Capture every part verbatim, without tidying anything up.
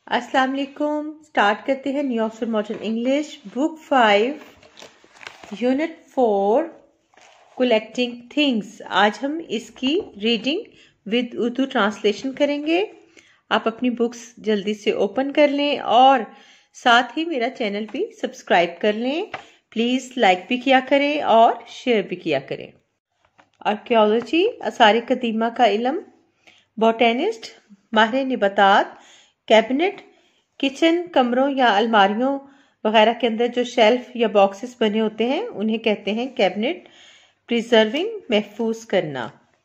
अस्सलाम वालेकुम। स्टार्ट करते हैं new Oxford modern English book five unit four collecting things. आज हम इसकी रीडिंग विद उर्दू ट्रांसलेशन करेंगे। आप अपनी बुक्स जल्दी से ओपन कर लें और साथ ही मेरा चैनल भी सब्सक्राइब कर लें। प्लीज़ लाइक भी किया करें और शेयर भी किया करें। आर्कियोलॉजी आसार कदीमा का इल्म, बॉटनिस्ट माहिर निबातात, कैबिनेट किचन कमरों या अलमारियों वगैरह के अंदर जो शेल्फ या बॉक्सेस बने होते हैं उन्हें कहते हैं कैबिनेट। प्रिजर्विंग महफूज करना।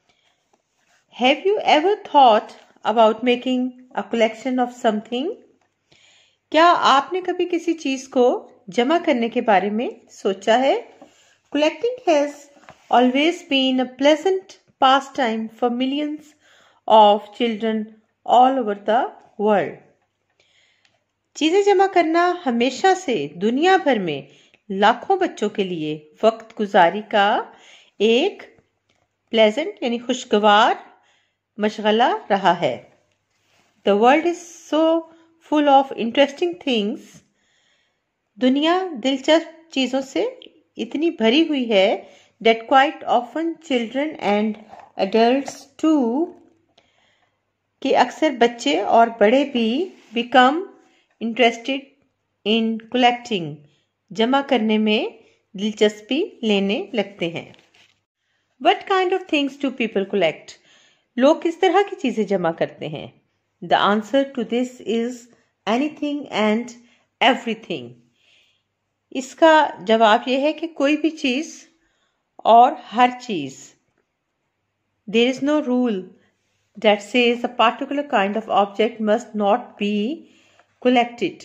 Have you ever thought about making a collection of something? क्या आपने कभी किसी चीज को जमा करने के बारे में सोचा है? Collecting has always been a pleasant pastime for millions of children all over the world. चीजें जमा करना हमेशा से दुनिया भर में लाखों बच्चों के लिए वक्त गुजारी का एक प्लेजेंट यानी खुशगवार मशगला रहा है। The world is so full of interesting things. दुनिया दिलचस्प चीजों से इतनी भरी हुई है that quite often children and adults too कि अक्सर बच्चे और बड़े भी become interested in collecting जमा करने में दिलचस्पी लेने लगते हैं। What kind of things do people collect? लोग किस तरह की चीजें जमा करते हैं? The answer to this is anything and everything. इसका जवाब यह है कि कोई भी चीज और हर चीज। There is no rule that says a particular kind of object must not be collected.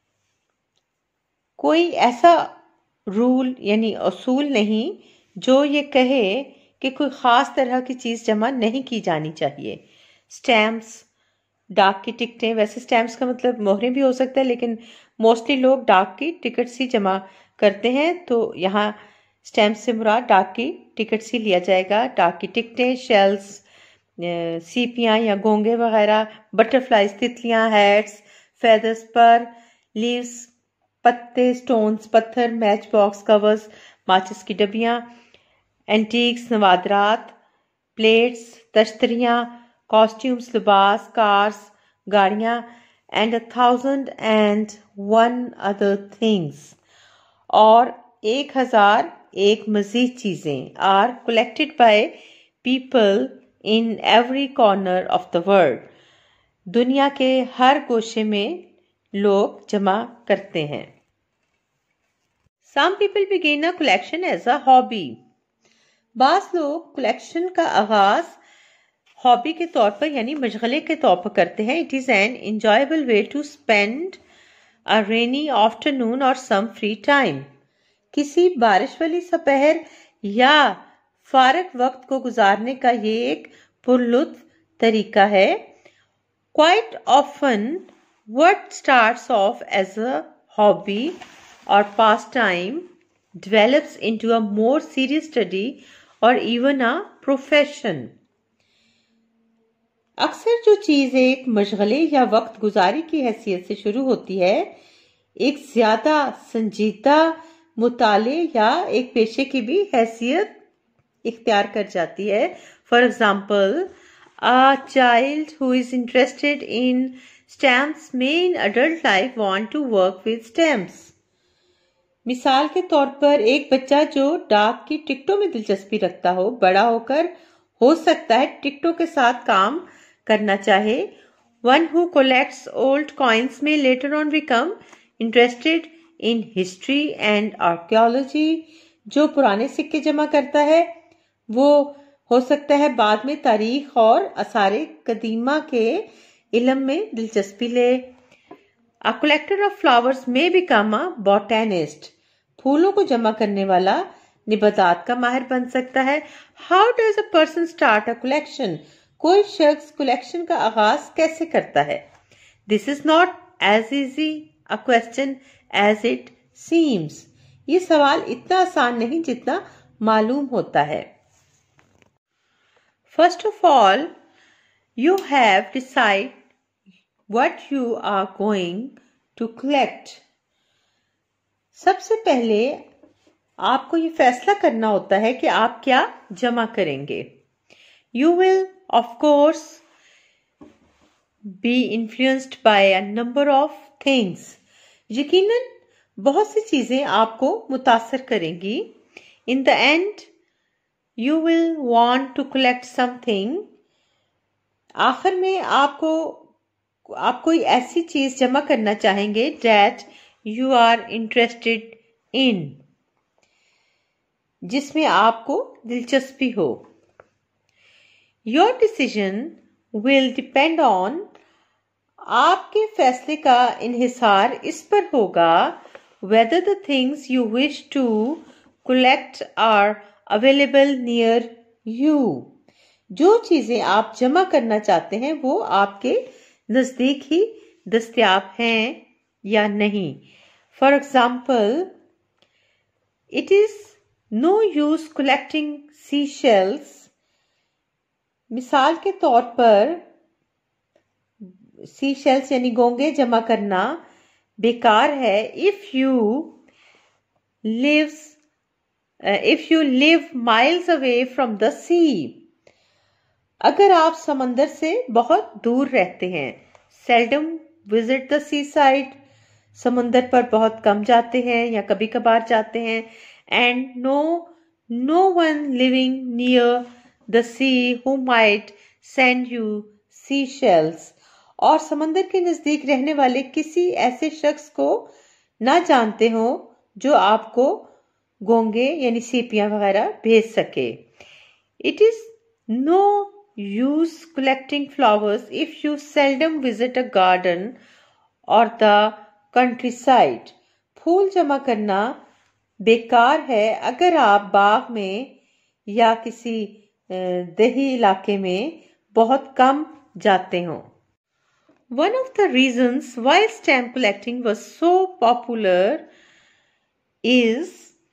कोई ऐसा रूल यानी असूल नहीं जो ये कहे कि कोई खास तरह की चीज जमा नहीं की जानी चाहिए। स्टैम्प्स, डाक की टिकटें, वैसे स्टैम्प्स का मतलब मोहरें भी हो सकता है लेकिन मोस्टली लोग डाक की टिकट्स ही जमा करते हैं, तो यहाँ स्टैम्प से मुराद डाक की टिकट्स ही लिया जाएगा। डाक की टिकटें, शेल्स, सीपियाँ या गोंगे वगैरह, बटरफ्लाइज, तितलियाँ, हैट्स, फेदर्स पर, लीव्स, पत्ते, स्टोन्स, पत्थर, मैच बॉक्स, कवर्स, माचिस की डबियाँ, एंटीक्स, नवादरात, प्लेट्स, तश्तरियाँ, कॉस्ट्यूम्स, लिबास, कार्स, गाड़ियाँ and a thousand and one other things. और एक हजार एक मजीद चीजें are collected by people in every corner of the world. दुनिया के हर गोशे में लोग जमा करते हैं। Some people begin a collection as a hobby. बास लोग कलेक्शन का आगाज हॉबी के तौर पर यानी मशगले के तौर पर करते हैं। It is an enjoyable way to spend a rainy afternoon or some free time. किसी बारिश वाली सपहर या फारग वक्त को गुजारने का ये एक पुरलुत्फ तरीका है। Quite often, what starts off as a hobby or pastime develops into a more serious study or even a profession. अक्सर जो चीज एक मशगले या वक्त गुजारी की हैसियत से शुरू होती है, एक ज्यादा संजीदा मुताले या एक पेशे की भी हैसियत इख्तियार कर जाती है। For example, a child who is interested in stamps may in adult life want to work with stamps. मिसाल के तौर पर एक बच्चा जो डाक की टिकटों में दिलचस्पी रखता हो, बड़ा होकर हो सकता है टिकटों के साथ काम करना चाहे। One who collects old coins may later on become interested in history and archaeology. जो पुराने सिक्के जमा करता है वो हो सकता है बाद में तारीख और आसारे कदीमा के इल्म में दिलचस्पी ले। A collector of flowers may become a botanist. फूलों को जमा करने वाला निबातात का माहिर बन सकता है। How does a person start a collection? कोई शख्स कलेक्शन का आगाज कैसे करता है? This is not as easy a question as it seems. ये सवाल इतना आसान नहीं जितना मालूम होता है। First of all, you have decide what you are going to collect. सबसे पहले आपको ये फैसला करना होता है कि आप क्या जमा करेंगे. You will, of course, be influenced by a number of things. यकीनन बहुत सी चीजें आपको मुतासर करेंगी. In the end, you will want to collect something. आखिर में आपको आप कोई ऐसी चीज जमा करना चाहेंगे that you are interested in, जिसमें आपको दिलचस्पी हो. Your decision will depend on, आपके फैसले का इन्हिसार इस पर होगा whether the things you wish to collect are available near you. जो चीजें आप जमा करना चाहते हैं वो आपके नजदीक ही दस्तयाब हैं या नहीं. For example, it is no use collecting seashells. मिसाल के तौर पर seashells यानी गोंगे जमा करना बेकार है if you lives uh, if you live miles away from the sea. अगर आप समंदर से बहुत दूर रहते हैं. Seldom visit the seaside. समंदर पर बहुत कम जाते हैं या कभी कभार जाते हैं. And no no one living near the sea who might send you seashells. और समंदर के नजदीक रहने वाले किसी ऐसे शख्स को ना जानते हो जो आपको गोंगे यानी सीपियां वगैरह भेज सके. It is no use collecting flowers if you seldom visit a garden or the countryside. फूल जमा करना बेकार है अगर आप बाग में या किसी देही इलाके में बहुत कम जाते हो. One of the reasons why stamp collecting was so popular is,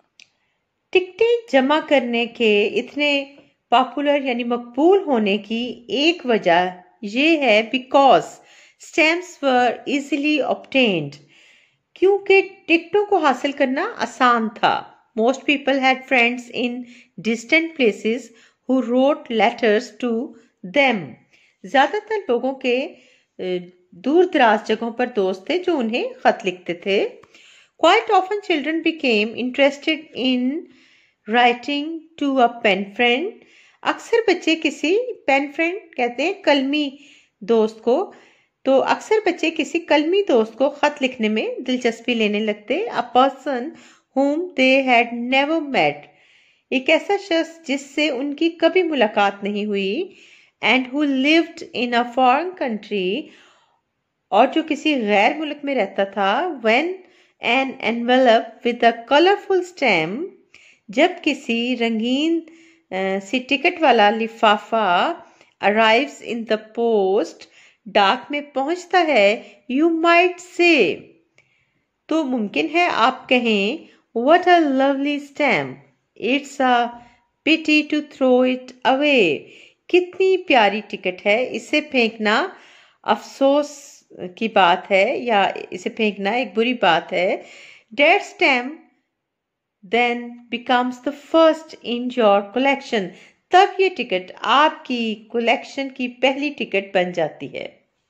टिकटें जमा करने के इतने पॉपुलर यानी मकबूल होने की एक वजह ये है because stamps were easily obtained. क्योंकि टिकटों को हासिल करना आसान था. Most people had friends in distant places who wrote letters to them. ज्यादातर लोगों के दूर दराज जगहों पर दोस्त थे जो उन्हें खत लिखते थे. Quite often children became interested in writing to a pen friend. अक्सर बच्चे किसी पेन फ्रेंड कहते हैं कलमी दोस्त को, तो अक्सर बच्चे किसी कलमी दोस्त को खत लिखने में दिलचस्पी लेने लगते. A person whom they had never met. एक ऐसा शख्स जिससे उनकी कभी मुलाकात नहीं हुई. And who lived in a foreign country. और जो किसी गैर मुल्क में रहता था. When an envelope with a colorful stamp. जब किसी रंगीन सी टिकट वाला लिफाफा arrives in the post, डाक में पहुंचता है. You might say, तो मुमकिन है आप कहें what a lovely stamp. It's a pity to throw it away. कितनी प्यारी टिकट है, इसे फेंकना अफसोस की बात है या इसे फेंकना एक बुरी बात है. That stamp then becomes the first in your collection. तब ये टिकट आपकी कलेक्शन की पहली टिकट बन जाती है.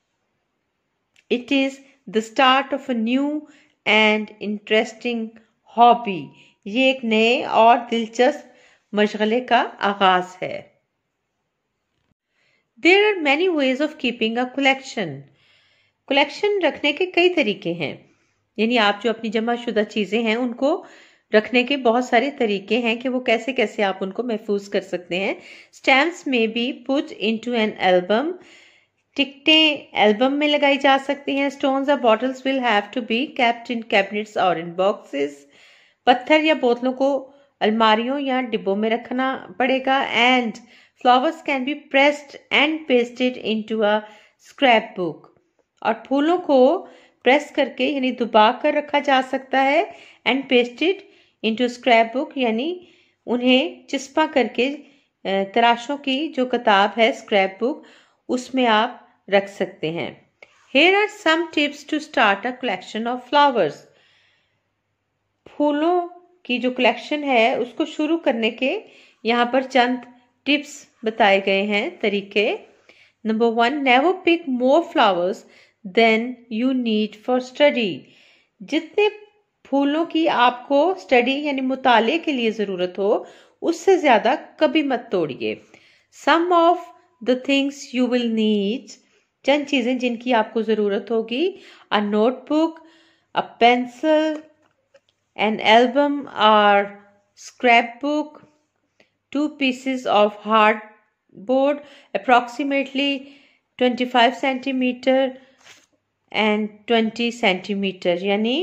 It is the start of a new and interesting hobby. ये एक नए और दिलचस्प मशगले का आगाज है. There are many ways of keeping a collection. Collection रखने के कई तरीके हैं. यानी आप जो अपनी जमाशुदा चीजें हैं उनको रखने के बहुत सारे तरीके हैं कि वो कैसे कैसे आप उनको महफूज कर सकते हैं. Stamps may be put into an album. टिकटें एल्बम में लगाई जा सकती हैं. स्टोन्स और bottles will have to be kept in cabinets or in boxes. पत्थर या बोतलों को अलमारियों या डिब्बों में रखना पड़ेगा. And flowers can be pressed and pasted into a scrapbook. और फूलों को प्रेस करके यानी दबा कर रखा जा सकता है. And pasted into scrapbook यानी उन्हें चिस्पा करके तराशों की जो किताब है स्क्रैप बुक उसमें आप रख सकते हैं. Here are some tips to start a collection of flowers. फूलों की जो कलेक्शन है उसको शुरू करने के यहाँ पर चंद टिप्स बताए गए हैं, तरीके. Number one, never pick more flowers than you need for study. जितने फूलों की आपको स्टडी यानी मुताले के लिए ज़रूरत हो उससे ज़्यादा कभी मत तोड़िए. Some of the things you will need, चंद चीज़ें जिनकी आपको ज़रूरत होगी. A notebook, a pencil, an album or scrapbook, two pieces of hardboard approximately twenty-five centimeter and twenty centimeter, यानी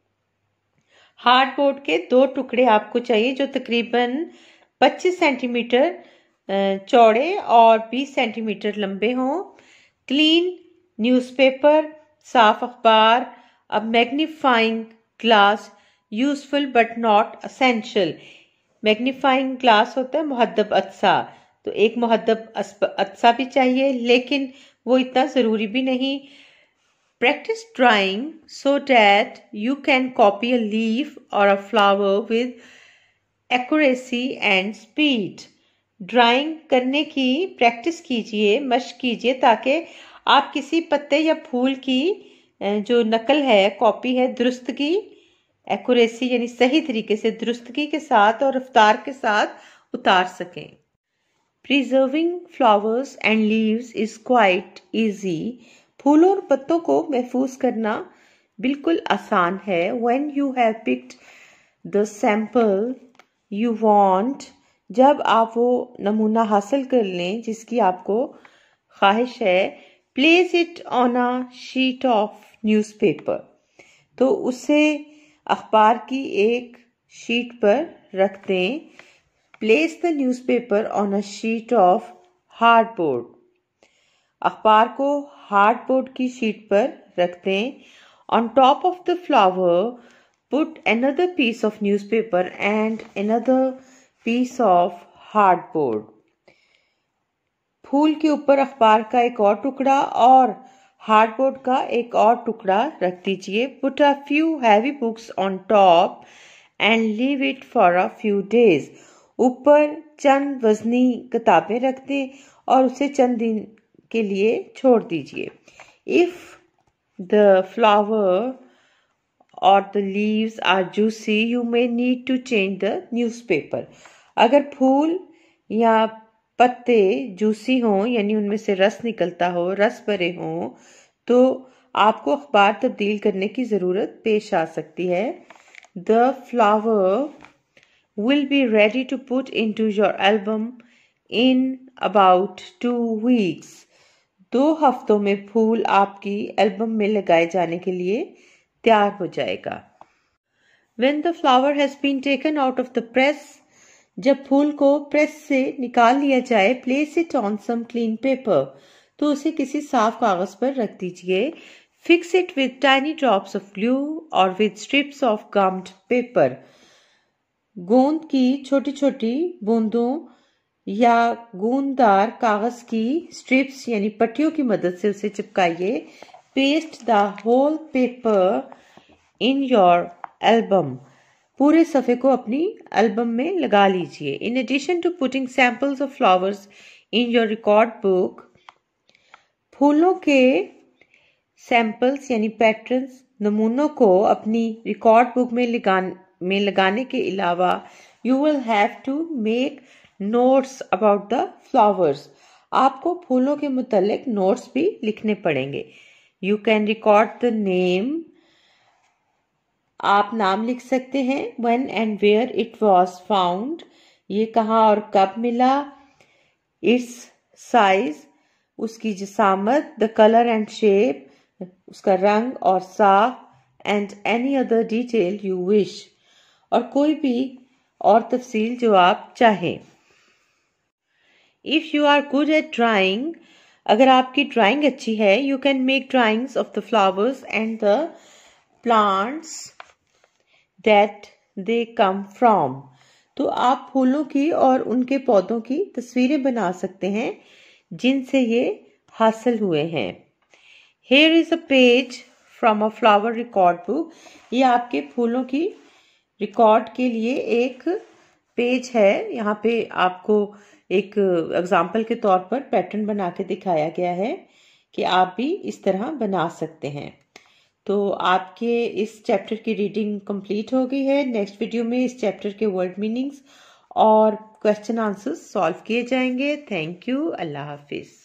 हार्डबोर्ड के दो टुकड़े आपको चाहिए जो तकरीबन पच्चीस सेंटीमीटर चौड़े और बीस सेंटीमीटर लंबे हों. क्लीन न्यूज़पेपर, साफ अखबार. A magnifying glass, useful but not essential. Magnifying glass होता है मुहद्दब अत्सा, तो एक मुहद्दब अत्सा भी चाहिए लेकिन वो इतना ज़रूरी भी नहीं. Practice drawing so that you can copy a leaf or a flower with accuracy and speed. Drawing करने की प्रैक्टिस कीजिए, मश्क कीजिए, ताकि आप किसी पत्ते या फूल की जो नकल है, कॉपी है, दुरुस्तगी, एक्यूरेसी यानी सही तरीके से दुरुस्तगी के साथ और रफ्तार के साथ उतार सकें. Preserving flowers and leaves is quite easy. फूलों और पत्तों को महफूज करना बिल्कुल आसान है. When you have picked the sample you want, जब आप वो नमूना हासिल कर लें जिसकी आपको ख्वाहिश है, place it on a sheet of newspaper, तो उसे अखबार की एक शीट पर रख दें. Place the newspaper on a sheet of hardboard, अखबार को हार्डबोर्ड की शीट पर रख दें. On top of the flower put another piece of newspaper and another piece of hardboard. फूल के ऊपर अखबार का एक और टुकड़ा और हार्डबोर्ड का एक और टुकड़ा रख दीजिए. Put a few heavy books on top and leave it for a few days. ऊपर चंद वजनी किताबें रख दें और उसे चंद दिन के लिए छोड़ दीजिए. If the flower or the leaves are juicy you may need to change the newspaper. अगर फूल या पत्ते जूसी हों यानी उनमें से रस निकलता हो, रस भरे हों, तो आपको अखबार तब्दील करने की ज़रूरत पेश आ सकती है. The flower will be ready to put into your album in about two weeks. दो हफ्तों में फूल आपकी एल्बम में लगाए जाने के लिए तैयार हो जाएगा. When the flower has been taken out of the press, जब फूल को प्रेस से निकाल लिया जाए, place it on some clean paper, तो उसे किसी साफ कागज पर रख दीजिए. Fix it with tiny drops of glue or with strips of gummed paper. गोंद की छोटी छोटी बूंदों या गूंददार कागज की स्ट्रिप्स यानी पट्टियों की मदद से उसे चिपकाइए. Paste the whole paper in your album, पूरे सफ़े को अपनी एल्बम में लगा लीजिए. In addition to putting samples of flowers in your record book, फूलों के सैम्पल्स यानी पैटर्न्स, नमूनों को अपनी रिकॉर्ड बुक में लगान में लगाने के अलावा you will have to make notes about the flowers. आपको फूलों के मुतालिक नोट्स भी लिखने पड़ेंगे. You can record the name, आप नाम लिख सकते हैं. when and where it was found, ये कहाँ और कब मिला. its size, उसकी जिसामत. the color and shape, उसका रंग और साख. and any other detail you wish, और कोई भी और तफसील जो आप चाहें. if you are good at drawing, अगर आपकी ड्राइंग अच्छी है, you can make drawings of the flowers and the plants that they come from, तो आप फूलों की और उनके पौधों की तस्वीरें बना सकते हैं जिनसे ये हासिल हुए हैं. Here is a page from a flower record book. ये आपके फूलों की रिकॉर्ड के लिए एक पेज है। यहाँ पे आपको एक एग्जाम्पल के तौर पर पैटर्न बना के दिखाया गया है कि आप भी इस तरह बना सकते हैं। तो आपके इस चैप्टर की रीडिंग कंप्लीट हो गई है। नेक्स्ट वीडियो में इस चैप्टर के वर्ड मीनिंग्स और क्वेश्चन आंसर्स सॉल्व किए जाएंगे। Thank you. अल्लाह हाफिज।